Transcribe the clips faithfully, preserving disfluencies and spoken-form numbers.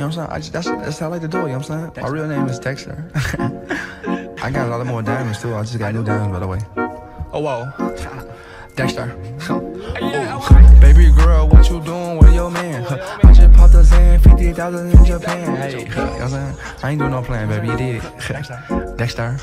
know what I'm saying? I just, that's, that's how I like to do it, you know what I'm saying? My real name is Dexter. I got a lot of more diamonds too. I just got new diamonds, by the way. Oh, whoa. Dexter. Ooh. Baby girl, what you doing with your man? I just popped a Zan, fifty thousand in Japan. Hey, you know what I'm saying? I ain't doing no plan, baby, you did. Dexter.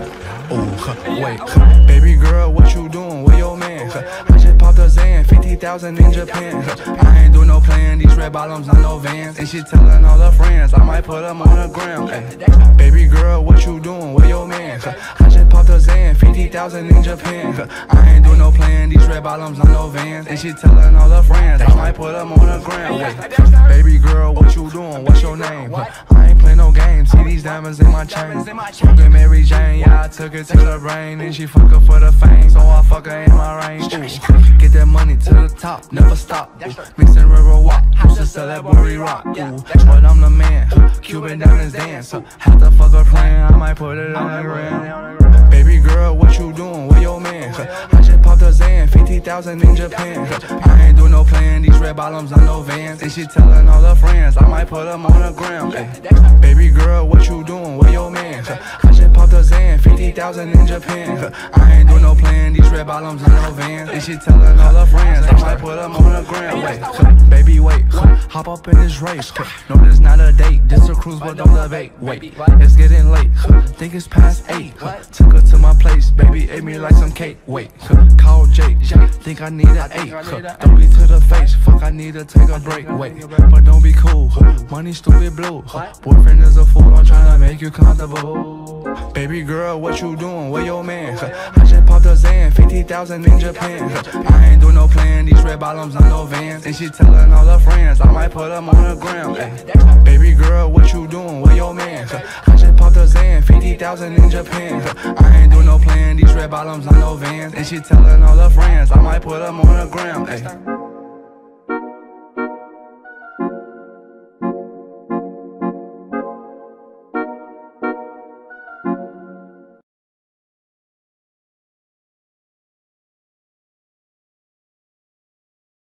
Oh, wait. Baby girl, what you doing with your man? I just popped a Zan, fifty thousand in Japan. I ain't doing no plan, these red bottoms on no Vans. And she telling all her friends, I might put them on the ground. Ay. Baby girl, what you doing with your man? I just popped a Zan, fifty thousand in Japan. I ain't doing no plan, these red bottoms on no Vans. And she telling all her friends, I might put them on the ground. Wait. Baby girl, what you doing? What's your name? I ain't play no games, see these diamonds in my chain. Smoking Mary Jane, yeah, I took it to the brain. And she fuck her for the fame, so I fuck her in my range. Ooh. Get that money to the top, never stop. Ooh. Mixing river walk, used to sell that boy rock. Ooh. But I'm the man, Cuban diamonds dance. Have to fuck her plan, I might put it on the ground. Baby girl, what you doing with your man? I just popped a Zan, fifty thousand in Japan. I ain't doing no plan, these red bottoms on no Vans. And she telling all her friends, I might put them on the ground. Ay. Baby girl, what you doing with your man? I just popped a Zan, fifty thousand in Japan. I ain't doing no plan, these red bottoms on no Vans. And she telling all her friends, I might put them on the ground. Wait, baby, wait, hop up in this race. No, this not a date, this a cruise, but don't elevate. Wait, it's getting late, think it's past eight. Took her to my place, baby, ate me like some cake. Wait, call Jake, think I need an eight. Don't be to the face, fuck, I need to take a break. Wait, but don't be cool, money stupid blue. Boyfriend is a fool, I'm trying to make you comfortable. Baby girl, what you doing with your man? I just popped a Zan, fifty thousand in Japan. I ain't doing no plan, these red bottoms on no Vans. And she telling all her friends, I might put them on the ground. Ay. Baby girl, what you doing with your man? I just popped a Zan, fifty thousand in Japan. I ain't doing no plan, these red bottoms on no Vans. And she telling all her friends, I might put them on the ground. Ay.